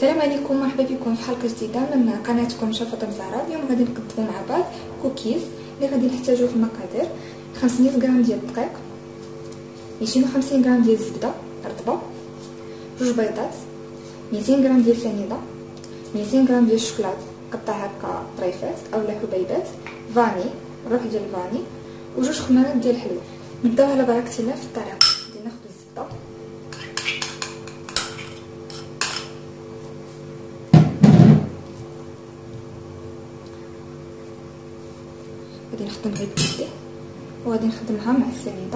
السلام عليكم، مرحبا بكم في حلقه جديده من قناتكم شيف فاطمه زهراء. اليوم غادي نقدموا مع بعض كوكيز اللي غادي نحتاجو في المقادير: 500 غرام ديال الدقيق، 250 غرام ديال الزبده رطبه، 2 بيضات، 200 غرام ديال سنيده، 200 غرام ديال الشوكولاط قطع هكا طريفات اولا حبيبات، فاني روح ديال الفاني، وجوج خمارات ديال الحلوى. نبداو على بركه الله في الطريقه. غادي ناخذ الزبده، غادي نخدم غير بيدي وغادي نخدمها مع السنيده.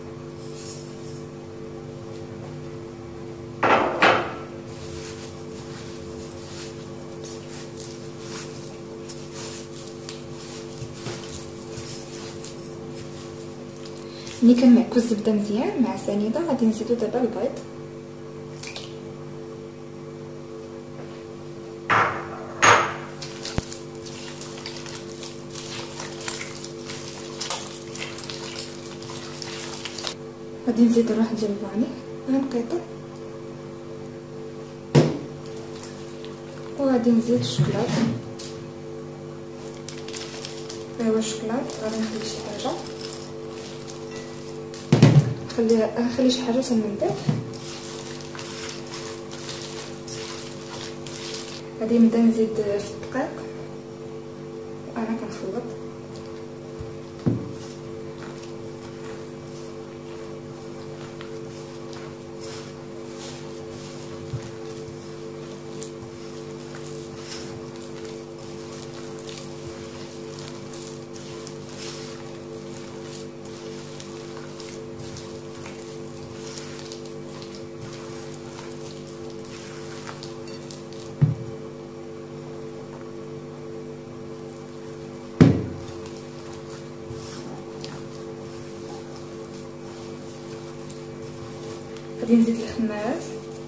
ملي كنمعكو الزبده مزيان مع السنيده غادي نزيدو دابا البيض. غادي نزيد الروح ديال الفاني غنقيطو، وغادي نزيد الشوكولاط. ايوا الشوكولاط غادي نخلي شي حاجه، نخلي شي حاجه من بعد. غادي نبدا نزيد في الدقيق وانا كنخلط. غادي نزيد الخمارات،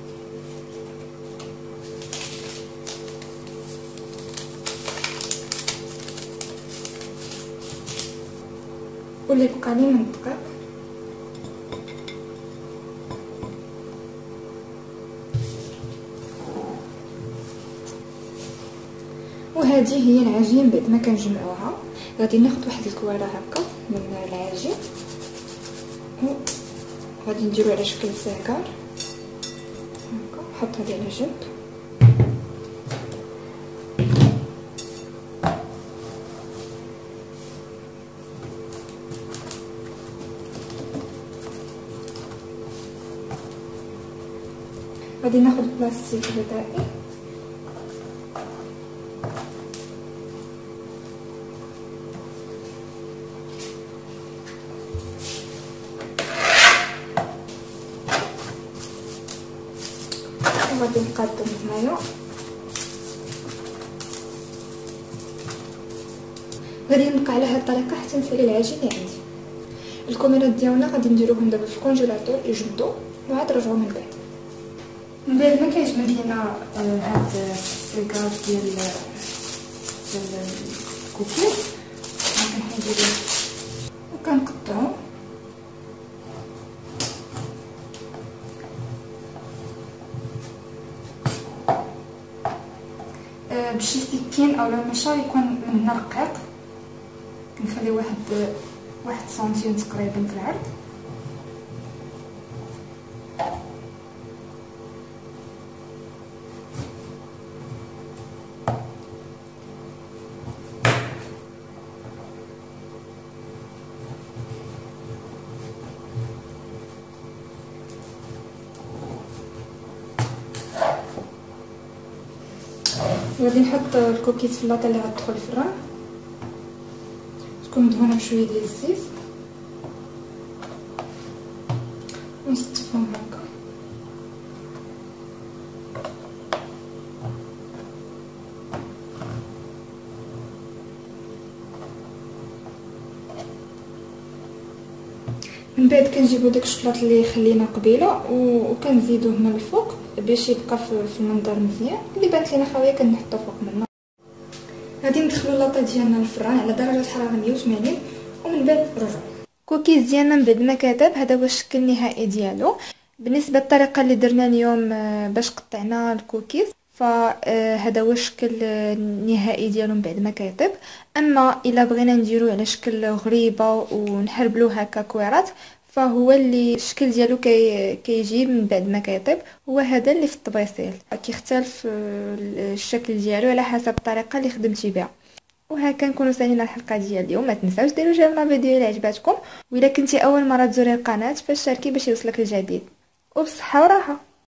واللي بقى لي من الدقيق، وهذه هي العجين. بعد ما كنجمعوها غادي ناخذ واحد الكواره هكا من العجين غادي نديرو على شكل ساكر هكا، نحط هذه على جنب. غادي ناخذ بلاستيك غذائي وغادي نقادو هنايا. غادي نبقى على هاد الطريقه حتى نسالي العجين اللي عندي. الكمرات ديالنا غادي نديروهم دابا في الكونجيلاتور يجمدوا وعاد نرجعوا من بعد. من بعد ما كيجمد لينا هاد الكريكاج ديال الكوكيز كنحيدو وكنقطعو بشي سكين اولا مشا يكون من هنا رقيق. كنخلي واحد سنتيم تقريبا في العرض. غادي نحط الكوكيز في اللاطه اللي غتدخل الفران، تكون مدهونه بشويه ديال الزيت، ونستفهم هكا. من بعد كنجيبو داك الشوكولاط اللي خلينا قبيله وكنزيدوه من الفوق باش يبقى في المنظر مزيان. اللي بانت لينا خاويه كنحطو فوق منه. غادي ندخلو اللاطه ديالنا للفران على درجه حراره 180 ومن بعد رجعوا. كوكيز ديالنا من بعد ما كتب هذا هو الشكل النهائي ديالو. بالنسبه للطريقه اللي درنا اليوم باش قطعنا الكوكيز، فهذا هو الشكل النهائي ديالو من بعد ما كيطيب. اما الا بغينا نديرو على شكل غريبه ونحربلو هكا كويرات، فهو اللي الشكل ديالو كيجي من بعد ما كيطيب هو هذا اللي في الطبيسيل. كيختلف الشكل ديالو على حسب الطريقه اللي خدمتي بها. وهكا نكونوا سالينا الحلقه ديال اليوم. ما تنساوش ديروا جيم فيديو الى عجباتكم، واذا كنتي اول مره تزوري القناه فاشتركي باش يوصلك الجديد. وبصحه وراحه.